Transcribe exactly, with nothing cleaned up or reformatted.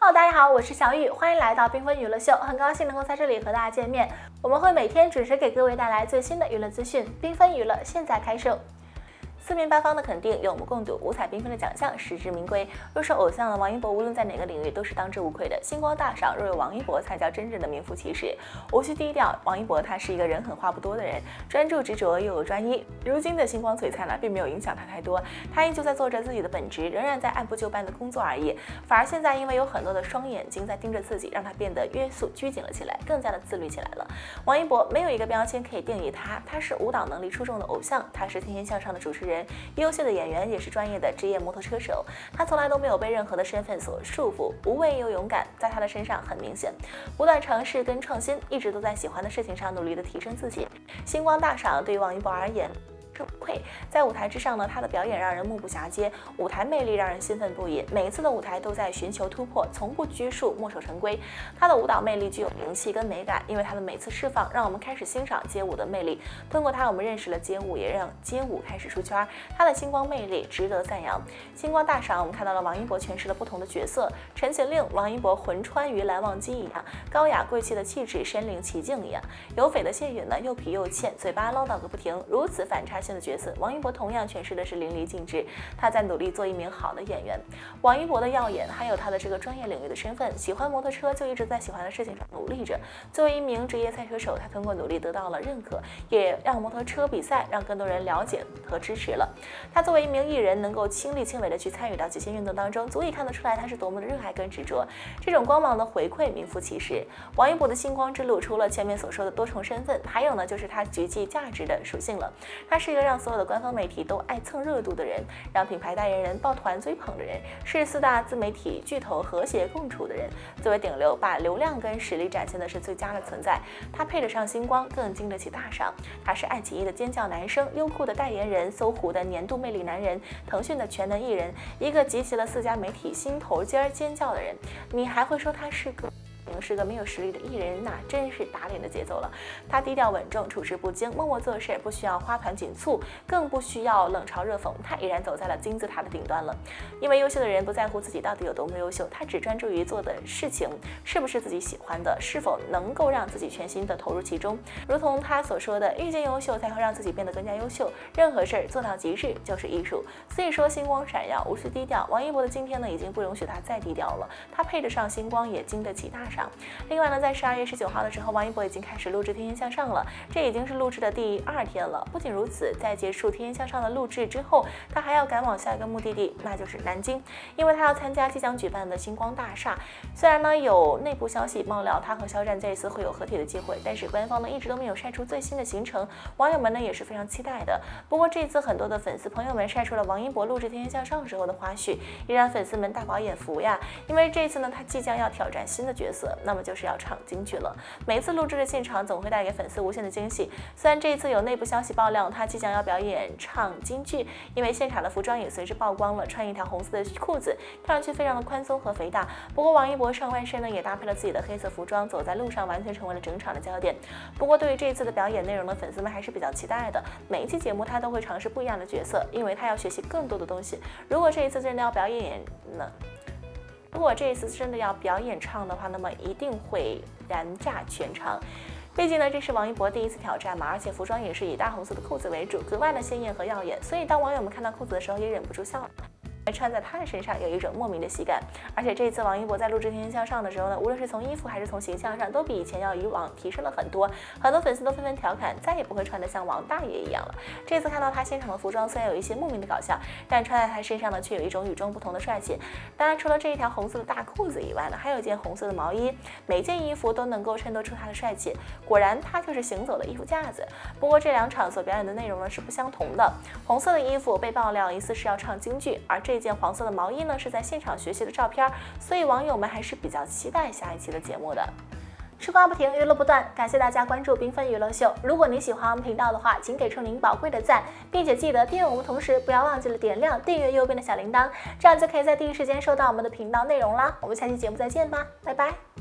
Hello， 大家好，我是小雨，欢迎来到缤纷娱乐秀，很高兴能够在这里和大家见面。我们会每天准时给各位带来最新的娱乐资讯，缤纷娱乐现在开售。四面八方的肯定，有目共睹，五彩缤纷的奖项，实至名归。若是偶像的王一博，无论在哪个领域都是当之无愧的星光大赏。若有王一博，才叫真正的名副其实。无需低调，王一博他是一个人狠话不多的人，专注执着又有专一。如今的星光璀璨呢，并没有影响他太多，他依旧在做着自己的本职，仍然在按部就班的工作而已。反而现在因为有很多的双眼睛在盯着自己，让他变得约束拘谨了起来，更加的自律起来了。王一博没有一个标签可以定义他，他是舞蹈能力出众的偶像，他是天天向上的主持人，优秀的演员，也是专业的职业摩托车手。他从来都没有被任何的身份所束缚，无畏又勇敢，在他的身上很明显。不断尝试跟创新，一直都在喜欢的事情上努力的提升自己。星光大赏对于王一博而言不愧，在舞台之上呢，他的表演让人目不暇接，舞台魅力让人兴奋不已。每一次的舞台都在寻求突破，从不拘束，墨守成规。他的舞蹈魅力具有灵气跟美感，因为他的每次释放，让我们开始欣赏街舞的魅力。通过他，我们认识了街舞，也让街舞开始出圈。他的星光魅力值得赞扬。星光大赏，我们看到了王一博诠释了不同的角色，陈情令，王一博魂穿于蓝忘机一样，高雅贵气的气质，身临其境一样。有匪的谢允呢，又痞又欠，嘴巴唠叨个不停，如此反差性的角色，王一博同样诠释的是淋漓尽致。他在努力做一名好的演员。王一博的耀眼，还有他的这个专业领域的身份，喜欢摩托车就一直在喜欢的事情上努力着。作为一名职业赛车手，他通过努力得到了认可，也让摩托车比赛让更多人了解和支持了。他作为一名艺人，能够亲力亲为的去参与到极限运动当中，足以看得出来他是多么的热爱跟执着。这种光芒的回馈名副其实。王一博的星光之路，除了前面所说的多重身份，还有呢就是他举际价值的属性了。他是一个让所有的官方媒体都爱蹭热度的人，让品牌代言人抱团追捧的人，是四大自媒体巨头和谐共处的人。作为顶流，把流量跟实力展现的是最佳的存在。他配得上星光，更经得起大赏。他是爱奇艺的尖叫男生，优酷的代言人，搜狐的年度魅力男人，腾讯的全能艺人，一个集齐了四家媒体心头尖尖叫的人。你还会说他是个是个没有实力的艺人，那真是打脸的节奏了。他低调稳重，处事不惊，默默做事，不需要花团锦簇，更不需要冷嘲热讽，他已然走在了金字塔的顶端了。因为优秀的人不在乎自己到底有多么优秀，他只专注于做的事情是不是自己喜欢的，是否能够让自己全心的投入其中。如同他所说的，遇见优秀才会让自己变得更加优秀，任何事儿做到极致就是艺术。所以说星光闪耀，无需低调。王一博的今天呢，已经不容许他再低调了，他配得上星光，也经得起大赏。另外呢，在十二月十九号的时候，王一博已经开始录制《天天向上》了，这已经是录制的第二天了。不仅如此，在结束《天天向上》的录制之后，他还要赶往下一个目的地，那就是南京，因为他要参加即将举办的星光大厦。虽然呢有内部消息爆料他和肖战这一次会有合体的机会，但是官方呢一直都没有晒出最新的行程，网友们呢也是非常期待的。不过这次很多的粉丝朋友们晒出了王一博录制《天天向上》时候的花絮，也让粉丝们大饱眼福呀。因为这次呢他即将要挑战新的角色，那么就是要唱京剧了。每次录制的现场总会带给粉丝无限的惊喜。虽然这一次有内部消息爆料他即将要表演唱京剧，因为现场的服装也随之曝光了，穿一条红色的裤子，看上去非常的宽松和肥大。不过王一博上半身呢也搭配了自己的黑色服装，走在路上完全成为了整场的焦点。不过对于这一次的表演内容呢，粉丝们还是比较期待的。每一期节目他都会尝试不一样的角色，因为他要学习更多的东西。如果这一次真的要表演呢？如果这一次真的要表演唱的话，那么一定会燃炸全场。毕竟呢，这是王一博第一次挑战嘛，而且服装也是以大红色的裤子为主，格外的鲜艳和耀眼。所以当网友们看到裤子的时候，也忍不住笑了。穿在他的身上有一种莫名的喜感。而且这一次王一博在录制《天天向上》的时候呢，无论是从衣服还是从形象上，都比以前要以往提升了很多。很多粉丝都纷纷调侃，再也不会穿得像王大爷一样了。这次看到他现场的服装，虽然有一些莫名的搞笑，但穿在他身上呢，却有一种与众不同的帅气。当然，除了这一条红色的大裤子以外呢，还有一件红色的毛衣，每件衣服都能够衬托出他的帅气。果然，他就是行走的衣服架子。不过这两场所表演的内容呢是不相同的。红色的衣服被爆料疑似是要唱京剧，而这件黄色的毛衣呢是在现场学习的照片，所以网友们还是比较期待下一期的节目的。吃瓜不停，娱乐不断，感谢大家关注缤纷娱乐秀。如果你喜欢我们频道的话，请给出您宝贵的赞，并且记得订阅我们，同时不要忘记了点亮订阅右边的小铃铛，这样就可以在第一时间收到我们的频道内容啦。我们下期节目再见吧，拜拜。